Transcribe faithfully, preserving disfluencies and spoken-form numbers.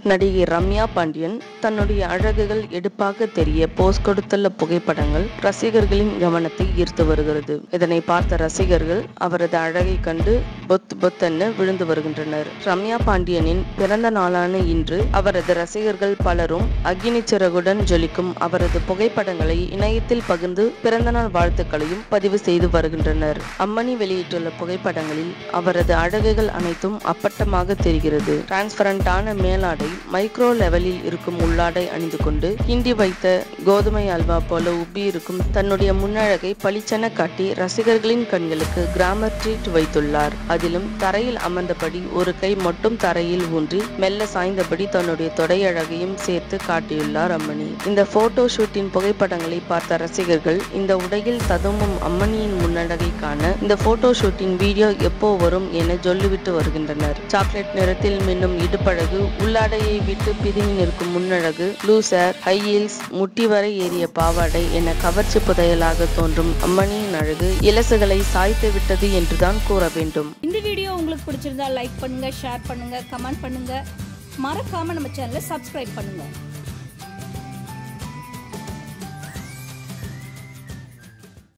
நடிகை ரம்யா பாண்டியன் தன்னுடைய அழகுகள் எடுப்பாக தெரிய போஸ் கொடுத்துள்ள புகைப்படங்கள் ரசிகர்களின் கவனத்தை ஈர்த்து வருகிறது. இதனை பார்த்த ரசிகர்கள் அவரது அழகை கண்டு பொத் பொத்தென விழுந்து வருகின்றனர். ரம்யா பாண்டியனின் பிறந்த நாளான இன்று அவரது ரசிகர்கள் பலரும் அக்னி சிறகுடன் ஜொலிக்கும் அவரது புகைப்படங்களை இணையத்தில் பகிர்ந்து பிறந்தநாள் வாழ்த்துக்களையும் பதிவு செய்து வருகின்றனர். அம்மணி வெளியிட்டுள்ள புகைப்படங்களில் அவரது அழகுகள் அனைத்தும் அப்பட்டமாக தெரிகிறது. டிரான்ஸ்பரண்டான மேலாடை மைக்ரோ லெவலில் இருக்கும் உள்ளாடை அணிந்து கொண்டு கிண்டி வைத்த கோதுமை அல்வா போல உப்பி இருக்கும் தன்னுடைய முன்னழகை பளிச்சென காட்டி ரசிகர்களின் கண்களுக்கு கிளாமர் ட்ரீட் வைத்துள்ளார். அதிலும் தரையில் அமர்ந்தபடி ஒரு கை மட்டும் தரையில் ஊன்றி மெல்ல சாய்ந்தபடி தன்னுடைய தொடை அழகையும் சேர்த்து காட்டியுள்ளார் அம்மணி. இந்த போட்டோ ஷூட்டின் புகைப்படங்களை பார்த்த ரசிகர்கள் இந்த உடையில் ததும்பும் அம்மணியின் முன்னழகை காண இந்த போட்டோ ஷூட்டின் வீடியோ எப்போ வரும் என சொல்லிவிட்டு வருகின்றனர். சாக்லேட் நிறத்தில் மின்னும் இடுப்பழகு, உள்ளாடையை விட்டு பிதுங்கி நிற்கும் முன்னழகு, லூசர், ஹை ஹீல்ஸ், முட்டி வரை ஏறிய பாவாடை என கவர்ச்சி புதையலாக தோன்றும் அம்மணியின் அழகு இலசுகளை சாய்த்து விட்டது என்றுதான் கூற வேண்டும். இந்த வீடியோ உங்களுக்கு பிடிச்சிருந்தா லைக் பண்ணுங்க, ஷேர் பண்ணுங்க, கமெண்ட் பண்ணுங்க. மறக்காம நம்ம சேனலை சப்ஸ்கிரைப் பண்ணுங்க.